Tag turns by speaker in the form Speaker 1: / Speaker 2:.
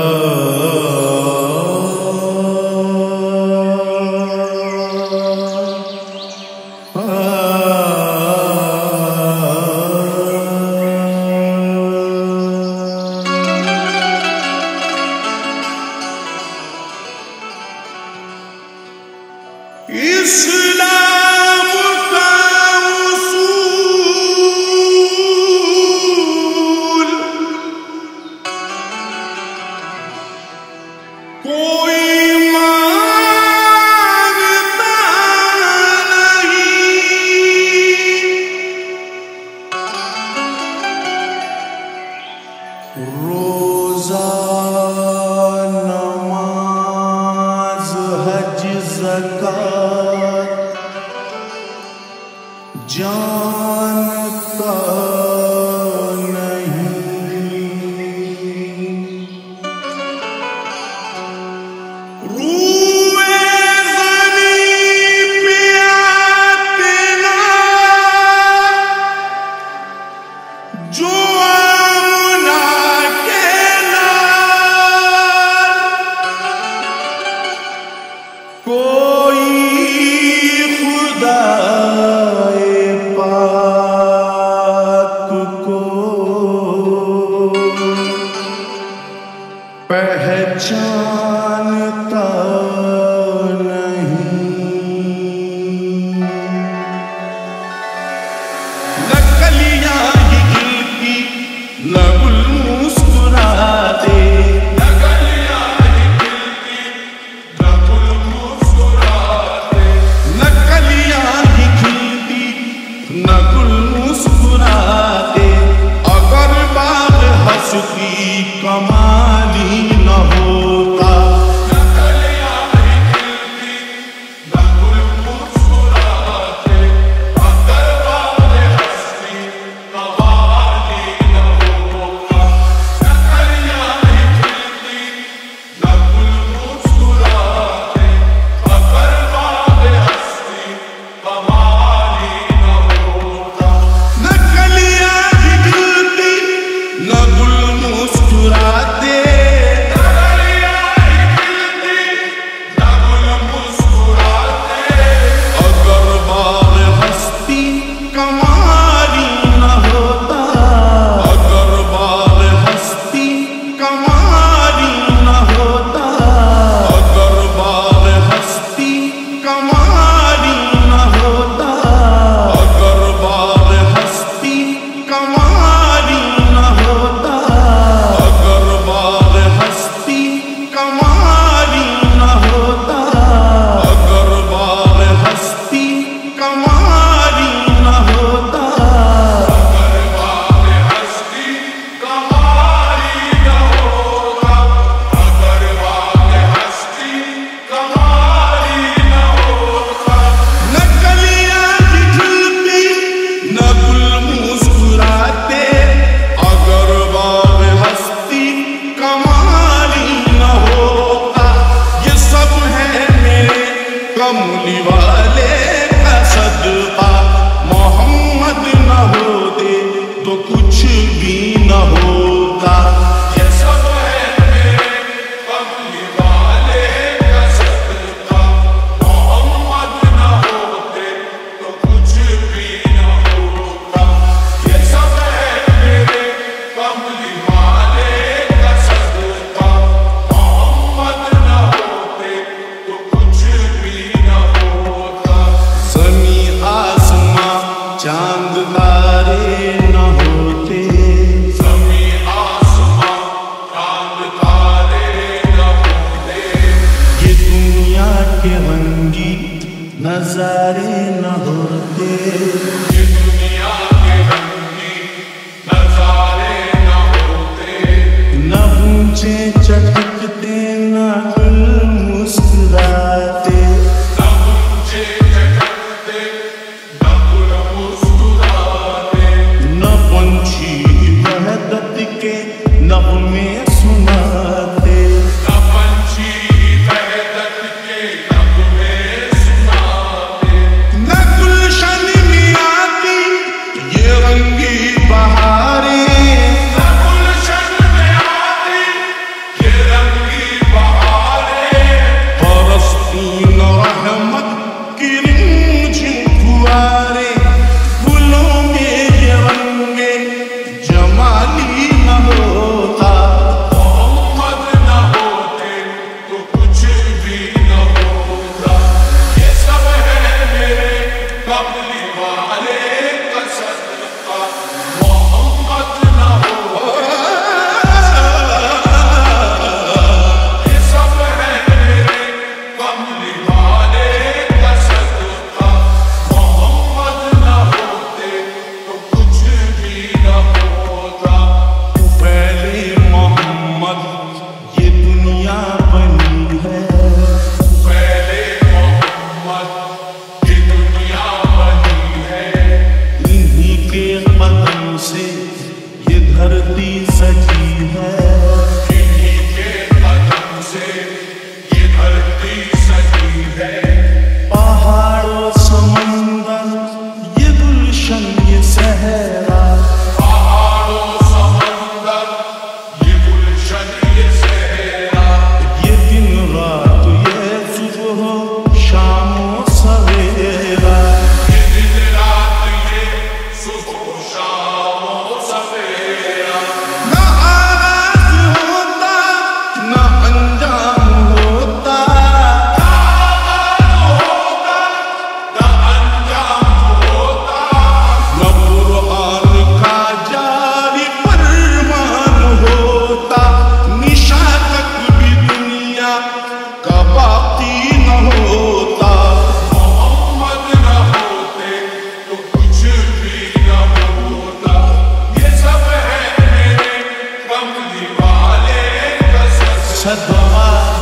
Speaker 1: इस्लाम का उसूल कोई मानता नहीं। रोजा नमाज हज ज़कात जानता नहीं। रूए ज़मीन पे आते ना जो आमना के लाल कोई खुदा पहचानता नहीं। नकलियां ही दिल की न गुल मुस्कुराते, नकलियां ही दिल की न गुल मुस्कुराते, नकलियां ही दिल की न गुल मुस्कुराते। अगर बाग हंसती कमाली न होता, नकलियां ही खिलती न गुल मुस्कुराते। अगर बाग हंसती कमाली न होता, नकलियां ही खिलती न गुल मुस्कुराते। अगर बाग हंसती कमाली न होता, नकलियां ही खिलती न गुल मुस्कुराते। अगर बाग हस्ती कमाली न होता, अगर बाग हस्ती कमाली न होता, अगर बाग हस्ती कमाली न होता, अगर बाग हस्ती कमाली न होता, अगर बाग हस्ती कमाली न होता, अगर बाग हस्ती कमाली न होता, अगर बाग हस्ती कमाली न होता, अगर बाग हस्ती कमाली न होता। नकलियां ही खिलती न गुल मुस्कुराते। अगर बाग हस्ती कमाली न होता। ये सब है मेरे कमली वाले का सदका। मोहम्मद न होते तो कुछ भी न होता। ये सब है मेरे कमली वाले का सदका। मोहम्मद न होते तो कुछ भी न होता। ये सब है मेरे कमली वाले का सदका। मोहम्मद न होते तो कुछ भी न होता। ज़मी आसमां चांद तारे न होते, ज़मी आसमां चांद तारे न होते। ये दुनिया के रंगी नजारे न होते, ये दुनिया के रंगी नजारे न होते। न ऊंचे चटकते न गुल मुस्कुराते, न ऊंचे चटकते न गुल मुस्कुराते। न पंछी वहदत के नग़मे सुनाते, न पंछी वहदत के नग़मे सुनाते। न गुलशन में आती अच्छा दुआ